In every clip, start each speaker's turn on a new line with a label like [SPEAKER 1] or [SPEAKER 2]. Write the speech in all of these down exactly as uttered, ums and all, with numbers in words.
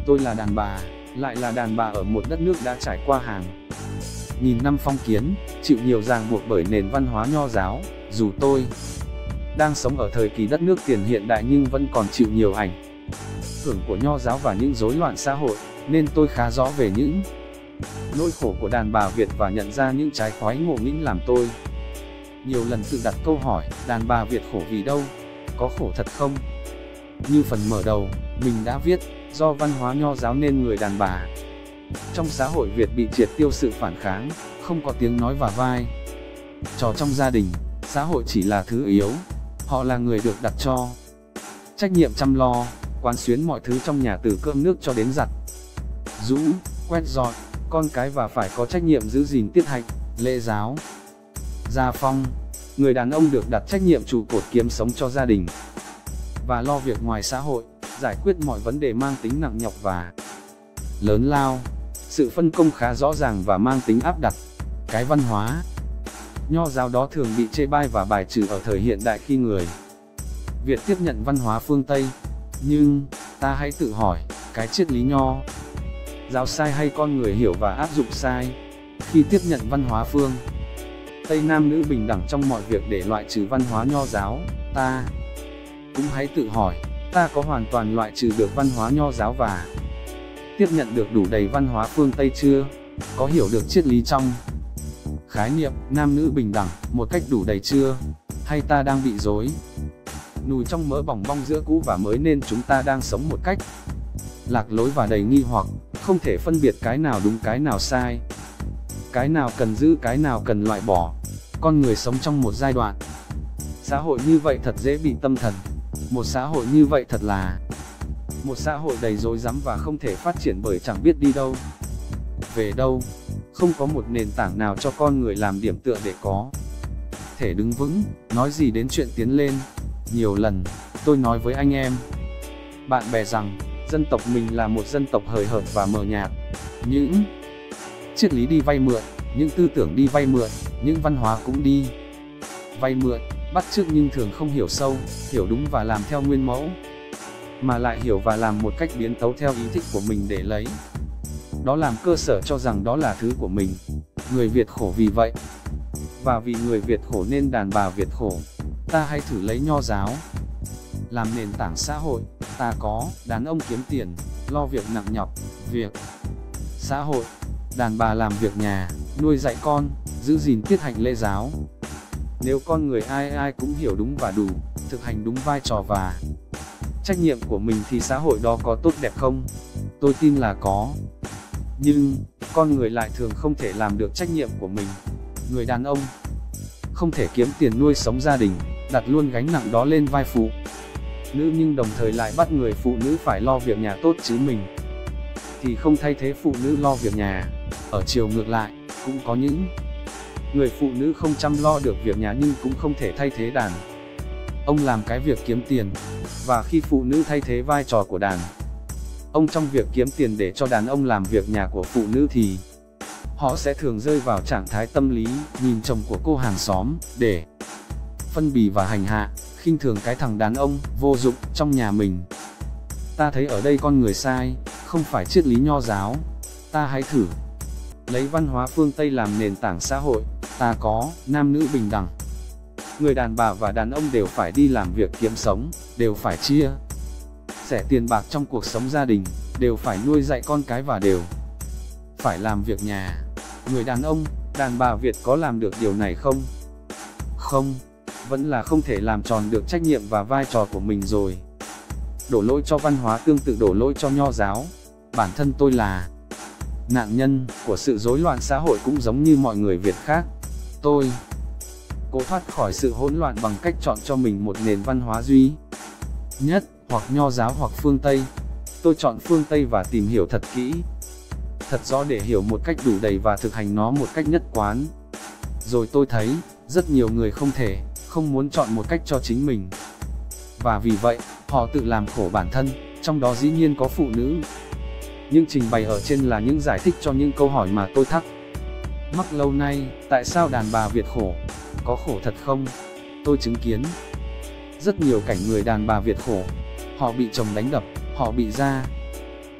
[SPEAKER 1] Tôi là đàn bà, lại là đàn bà ở một đất nước đã trải qua hàng nghìn năm phong kiến, chịu nhiều ràng buộc bởi nền văn hóa nho giáo. Dù tôi đang sống ở thời kỳ đất nước tiền hiện đại nhưng vẫn còn chịu nhiều ảnh hưởng của nho giáo và những rối loạn xã hội, nên tôi khá rõ về những nỗi khổ của đàn bà Việt và nhận ra những trái khoái ngộ nghĩnh làm tôi nhiều lần tự đặt câu hỏi, đàn bà Việt khổ vì đâu? Có khổ thật không? Như phần mở đầu, mình đã viết, do văn hóa nho giáo nên người đàn bà trong xã hội Việt bị triệt tiêu sự phản kháng, không có tiếng nói và vai trò trong gia đình, xã hội chỉ là thứ yếu. Họ là người được đặt cho trách nhiệm chăm lo, quán xuyến mọi thứ trong nhà từ cơm nước cho đến giặt giũ, quét dọn con cái và phải có trách nhiệm giữ gìn tiết hạnh, lễ giáo, gia phong. Người đàn ông được đặt trách nhiệm trụ cột kiếm sống cho gia đình và lo việc ngoài xã hội, giải quyết mọi vấn đề mang tính nặng nhọc và lớn lao. Sự phân công khá rõ ràng và mang tính áp đặt. Cái văn hóa nho giáo đó thường bị chê bai và bài trừ ở thời hiện đại khi người Việt tiếp nhận văn hóa phương Tây. Nhưng, ta hãy tự hỏi, cái triết lý nho giáo sai hay con người hiểu và áp dụng sai? Khi tiếp nhận văn hóa phương Tây nam nữ bình đẳng trong mọi việc để loại trừ văn hóa nho giáo, ta cũng hãy tự hỏi, ta có hoàn toàn loại trừ được văn hóa nho giáo và tiếp nhận được đủ đầy văn hóa phương Tây chưa? Có hiểu được triết lý trong khái niệm nam nữ bình đẳng một cách đủ đầy chưa? Hay ta đang bị rối nùi trong mớ bòng bong giữa cũ và mới nên chúng ta đang sống một cách lạc lối và đầy nghi hoặc, không thể phân biệt cái nào đúng cái nào sai, cái nào cần giữ cái nào cần loại bỏ. Con người sống trong một giai đoạn xã hội như vậy thật dễ bị tâm thần. Một xã hội như vậy thật là một xã hội đầy rối rắm và không thể phát triển bởi chẳng biết đi đâu về đâu. Không có một nền tảng nào cho con người làm điểm tựa để có thể đứng vững. Nói gì đến chuyện tiến lên. Nhiều lần tôi nói với anh em, bạn bè rằng dân tộc mình là một dân tộc hời hợt và mờ nhạt. Những triết lý đi vay mượn, những tư tưởng đi vay mượn, những văn hóa cũng đi vay mượn, bắt chước nhưng thường không hiểu sâu, hiểu đúng và làm theo nguyên mẫu, mà lại hiểu và làm một cách biến tấu theo ý thích của mình để lấy đó làm cơ sở cho rằng đó là thứ của mình. Người Việt khổ vì vậy, và vì người Việt khổ nên đàn bà Việt khổ. Ta hãy thử lấy nho giáo làm nền tảng xã hội. Ta có đàn ông kiếm tiền, lo việc nặng nhọc, việc xã hội, đàn bà làm việc nhà, nuôi dạy con, giữ gìn tiết hạnh lễ giáo. Nếu con người ai ai cũng hiểu đúng và đủ, thực hành đúng vai trò và trách nhiệm của mình thì xã hội đó có tốt đẹp không? Tôi tin là có. Nhưng, con người lại thường không thể làm được trách nhiệm của mình. Người đàn ông không thể kiếm tiền nuôi sống gia đình, đặt luôn gánh nặng đó lên vai phụ nữ nhưng đồng thời lại bắt người phụ nữ phải lo việc nhà tốt chứ mình thì không thay thế phụ nữ lo việc nhà. Ở chiều ngược lại, cũng có những người phụ nữ không chăm lo được việc nhà nhưng cũng không thể thay thế đàn ông làm cái việc kiếm tiền. Và khi phụ nữ thay thế vai trò của đàn ông trong việc kiếm tiền để cho đàn ông làm việc nhà của phụ nữ thì họ sẽ thường rơi vào trạng thái tâm lý nhìn chồng của cô hàng xóm để phân bì và hành hạ, khinh thường cái thằng đàn ông vô dụng trong nhà mình. Ta thấy ở đây con người sai, không phải triết lý nho giáo. Ta hãy thử lấy văn hóa phương Tây làm nền tảng xã hội. Ta có nam nữ bình đẳng. Người đàn bà và đàn ông đều phải đi làm việc kiếm sống, đều phải chia sẻ tiền bạc trong cuộc sống gia đình, đều phải nuôi dạy con cái và đều phải làm việc nhà. Người đàn ông, đàn bà Việt có làm được điều này không? Không, vẫn là không thể làm tròn được trách nhiệm và vai trò của mình rồi. Đổ lỗi cho văn hóa tương tự đổ lỗi cho nho giáo. Bản thân tôi là nạn nhân của sự rối loạn xã hội cũng giống như mọi người Việt khác. Tôi cố thoát khỏi sự hỗn loạn bằng cách chọn cho mình một nền văn hóa duy nhất, hoặc nho giáo hoặc phương Tây. Tôi chọn phương Tây và tìm hiểu thật kỹ, thật rõ để hiểu một cách đủ đầy và thực hành nó một cách nhất quán. Rồi tôi thấy, rất nhiều người không thể, không muốn chọn một cách cho chính mình. Và vì vậy, họ tự làm khổ bản thân, trong đó dĩ nhiên có phụ nữ. Nhưng trình bày ở trên là những giải thích cho những câu hỏi mà tôi thắc mắc lâu nay. Tại sao đàn bà Việt khổ? Có khổ thật không? Tôi chứng kiến rất nhiều cảnh người đàn bà Việt khổ. Họ bị chồng đánh đập, họ bị gia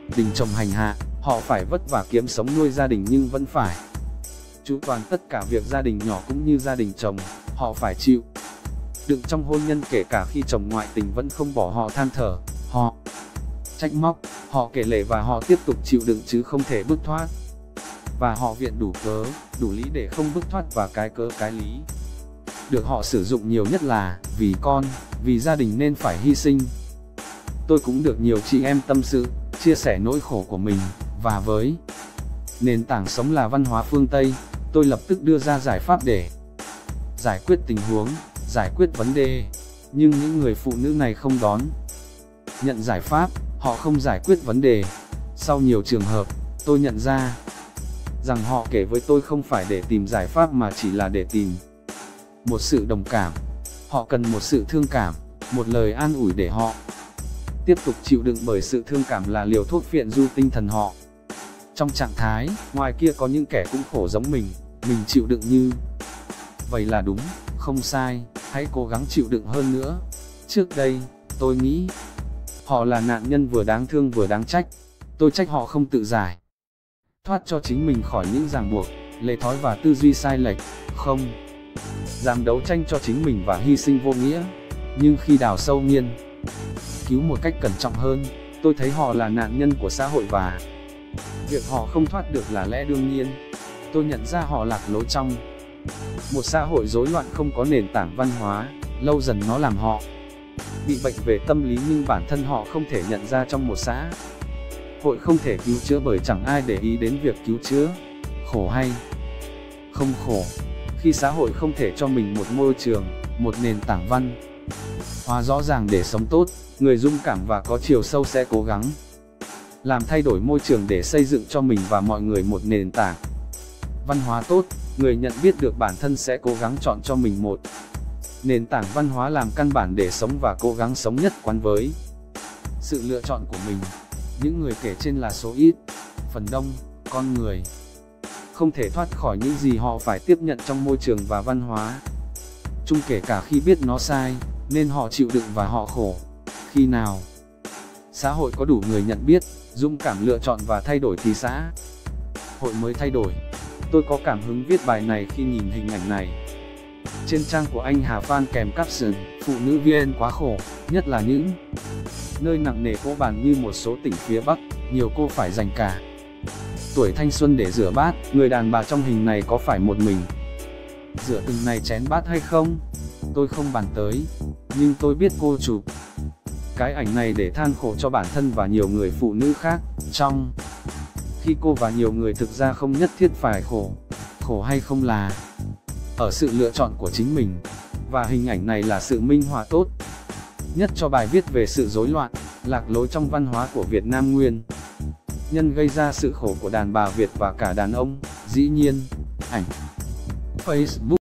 [SPEAKER 1] đình chồng hành hạ, họ phải vất vả kiếm sống nuôi gia đình nhưng vẫn phải chu toàn tất cả việc gia đình nhỏ cũng như gia đình chồng, họ phải chịu đựng trong hôn nhân kể cả khi chồng ngoại tình vẫn không bỏ họ than thở, họ trách móc, họ kể lể và họ tiếp tục chịu đựng chứ không thể bước thoát. Và họ viện đủ cớ, đủ lý để không bước thoát và cái cớ cái lý được họ sử dụng nhiều nhất là vì con, vì gia đình nên phải hy sinh. Tôi cũng được nhiều chị em tâm sự, chia sẻ nỗi khổ của mình, và với nền tảng sống là văn hóa phương Tây, tôi lập tức đưa ra giải pháp để giải quyết tình huống, giải quyết vấn đề. Nhưng những người phụ nữ này không đón nhận giải pháp, họ không giải quyết vấn đề. Sau nhiều trường hợp, tôi nhận ra rằng họ kể với tôi không phải để tìm giải pháp mà chỉ là để tìm một sự đồng cảm. Họ cần một sự thương cảm, một lời an ủi để họ tiếp tục chịu đựng, bởi sự thương cảm là liều thuốc phiện du tinh thần họ. Trong trạng thái, ngoài kia có những kẻ cũng khổ giống mình, mình chịu đựng như vậy là đúng, không sai, hãy cố gắng chịu đựng hơn nữa. Trước đây, tôi nghĩ họ là nạn nhân vừa đáng thương vừa đáng trách. Tôi trách họ không tự giải thoát cho chính mình khỏi những ràng buộc, lề thói và tư duy sai lệch, không dám đấu tranh cho chính mình và hy sinh vô nghĩa. Nhưng khi đào sâu nghiên cứu một cách cẩn trọng hơn, tôi thấy họ là nạn nhân của xã hội và việc họ không thoát được là lẽ đương nhiên. Tôi nhận ra họ lạc lối trong một xã hội rối loạn không có nền tảng văn hóa, lâu dần nó làm họ bị bệnh về tâm lý, nhưng bản thân họ không thể nhận ra trong một xã hội không thể cứu chữa bởi chẳng ai để ý đến việc cứu chữa. Khổ hay không khổ, khi xã hội không thể cho mình một môi trường, một nền tảng văn hóa rõ ràng để sống tốt, người dũng cảm và có chiều sâu sẽ cố gắng làm thay đổi môi trường để xây dựng cho mình và mọi người một nền tảng văn hóa tốt. Người nhận biết được bản thân sẽ cố gắng chọn cho mình một nền tảng văn hóa làm căn bản để sống và cố gắng sống nhất quán với sự lựa chọn của mình. Những người kể trên là số ít, phần đông, con người không thể thoát khỏi những gì họ phải tiếp nhận trong môi trường và văn hóa chung, kể cả khi biết nó sai, nên họ chịu đựng và họ khổ. Khi nào xã hội có đủ người nhận biết, dũng cảm lựa chọn và thay đổi thì xã hội mới thay đổi. Tôi có cảm hứng viết bài này khi nhìn hình ảnh này trên trang của anh Hà Phan kèm caption: phụ nữ vê en quá khổ, nhất là những nơi nặng nề cỗ bàn như một số tỉnh phía Bắc, nhiều cô phải dành cả tuổi thanh xuân để rửa bát. Người đàn bà trong hình này có phải một mình rửa từng này chén bát hay không? Tôi không bàn tới, nhưng tôi biết cô chụp cái ảnh này để than khổ cho bản thân và nhiều người phụ nữ khác, trong khi cô và nhiều người thực ra không nhất thiết phải khổ. Khổ hay không là ở sự lựa chọn của chính mình, và hình ảnh này là sự minh họa tốt nhất cho bài viết về sự rối loạn, lạc lối trong văn hóa của Việt Nam nguyên nhân gây ra sự khổ của đàn bà Việt và cả đàn ông. Dĩ nhiên, ảnh Facebook